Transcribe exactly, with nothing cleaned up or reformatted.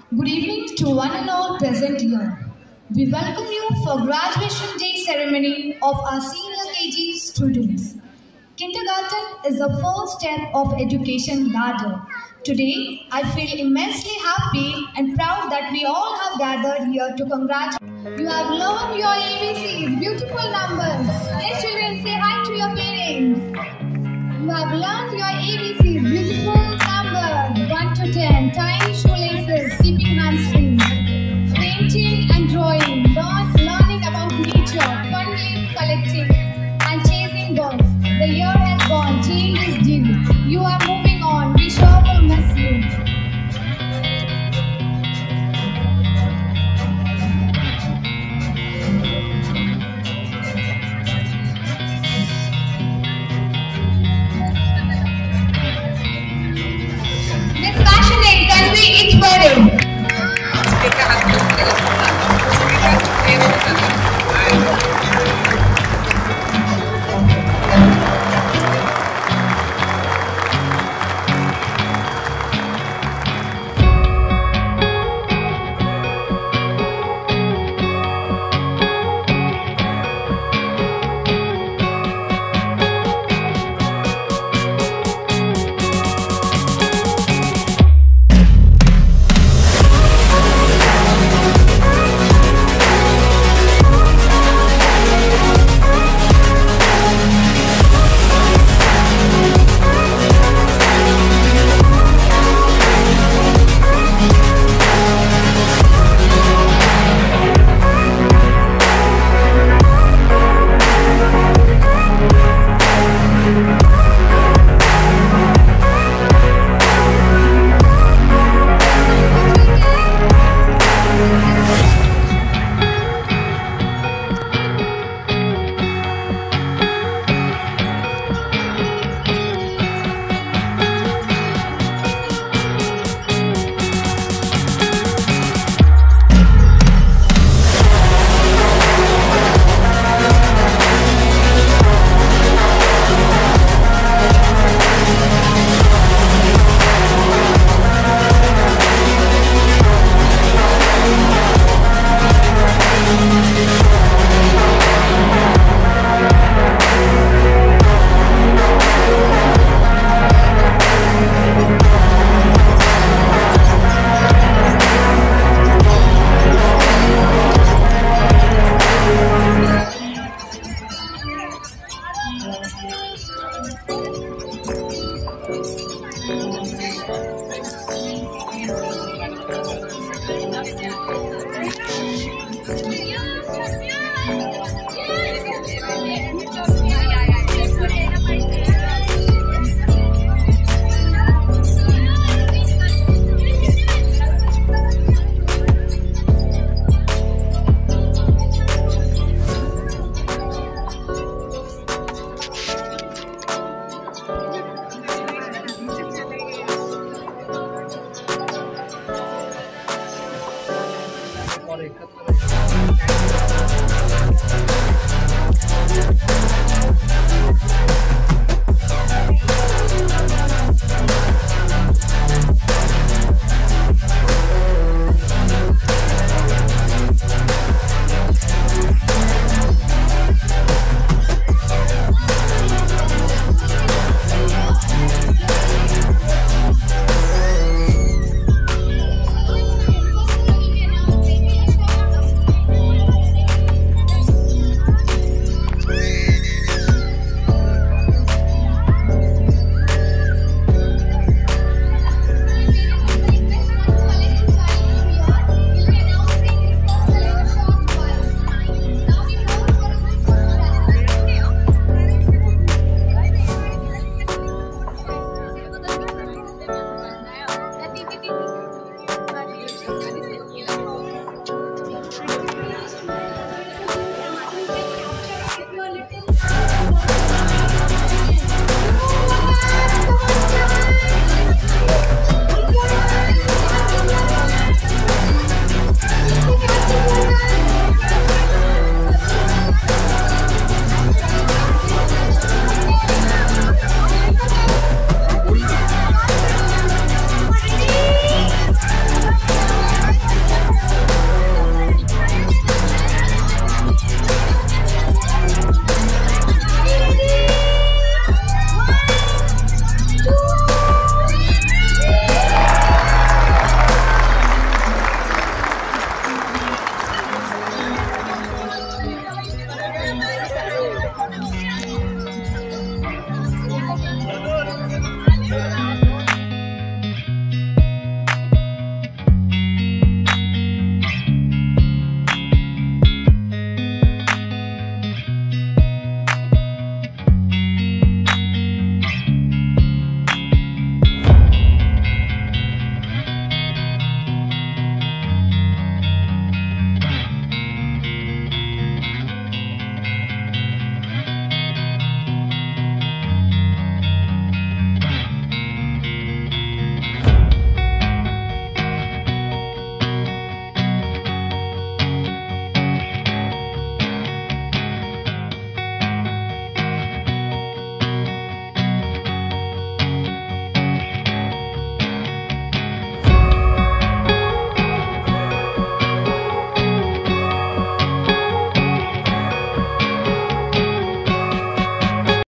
Good evening to one and all present here. We welcome you for graduation day ceremony of our Senior K G students. Kindergarten is the first step of education ladder. Today, I feel immensely happy and proud that we all have gathered here to congratulate. You have learned your A B Cs, beautiful numbers. Yes, children, say hi to your parents. You have learned your A B Cs, beautiful numbers, one to ten. Time